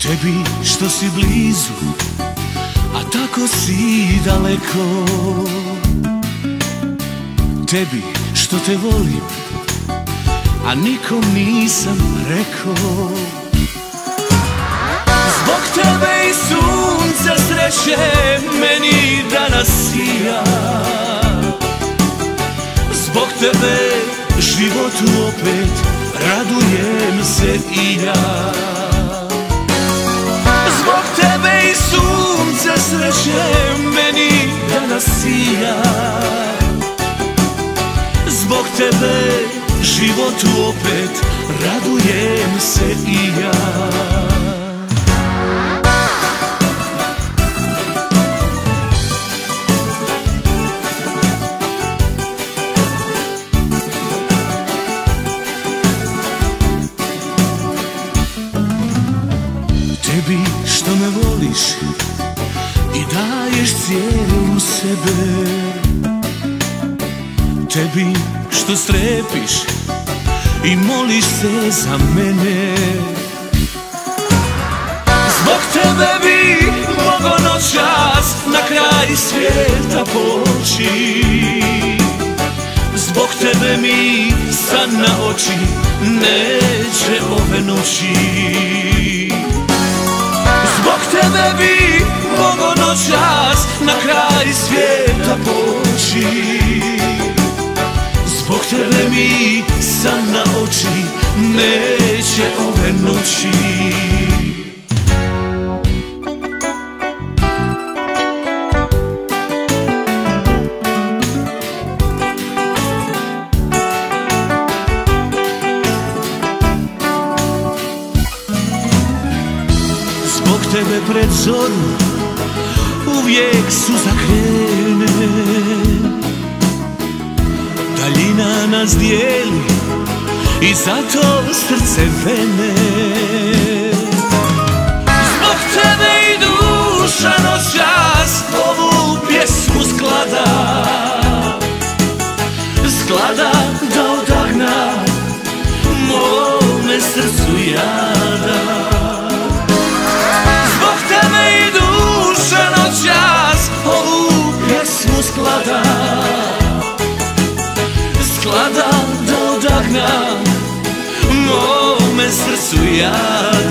Tebi što si blizu, a tako si daleko. Tebi što te volim, a nikom nisam rekao. Zbog tebe i sunce sreće meni danas sija. Zbog tebe životu opet radujem se i ja. Zbog tebe i sunce sreće meni danas sija. Zbog tebe životu opet radujem se i ja. Tebi što me voliš i daješ cijelu sebe. Tebi što strepiš i moliš se za mene. Zbog tebe bi mogo noćas na kraj svijeta poći. Zbog tebe mi san na oči neće ove noći. Zbog tebe bi mogo noćas na kraj svijeta poći. Zbog tebe mi san na oči neće ove noći. Zbog tebe pred zoru uvijek suza krene. Daljina nas dijeli i zato srce vene. Zbog tebe i duša noćas ovu pjesmu sklada. Sklada da odagna mome srcu jada. Zbog tebe i duša noćas ovu pjesmu sklada. Sklada da odagna mome srcu jada.